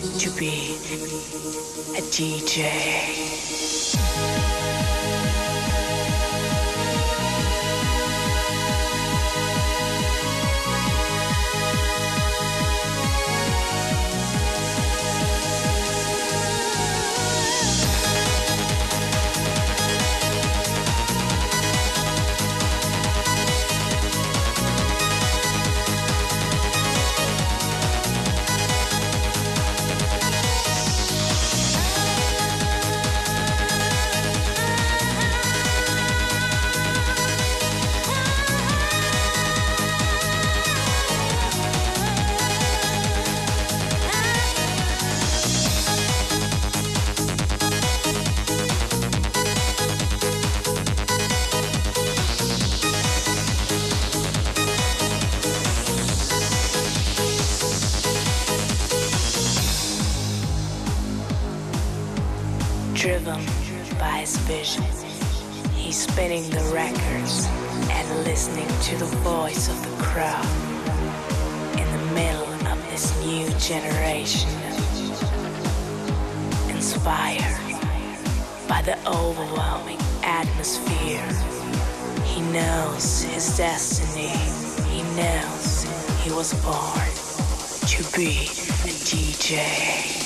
to be a DJ. Driven by his vision, he's spinning the records and listening to the voice of the crowd in the middle of this new generation. Inspired by the overwhelming atmosphere, he knows his destiny. He knows he was born to be a DJ.